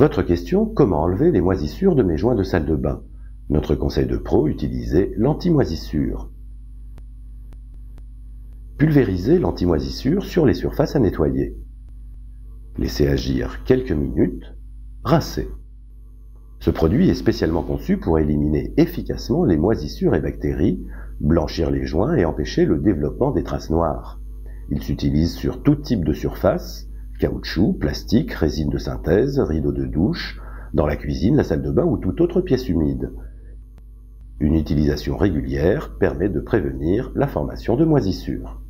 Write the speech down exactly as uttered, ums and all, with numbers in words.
Votre question: comment enlever les moisissures de mes joints de salle de bain? Notre conseil de pro: utilisez l'anti-moisissure. Pulvérisez l'anti-moisissure sur les surfaces à nettoyer. Laissez agir quelques minutes. Rincez. Ce produit est spécialement conçu pour éliminer efficacement les moisissures et bactéries, blanchir les joints et empêcher le développement des traces noires. Il s'utilise sur tout type de surface: caoutchouc, plastique, résine de synthèse, rideaux de douche, dans la cuisine, la salle de bain ou toute autre pièce humide. Une utilisation régulière permet de prévenir la formation de moisissures.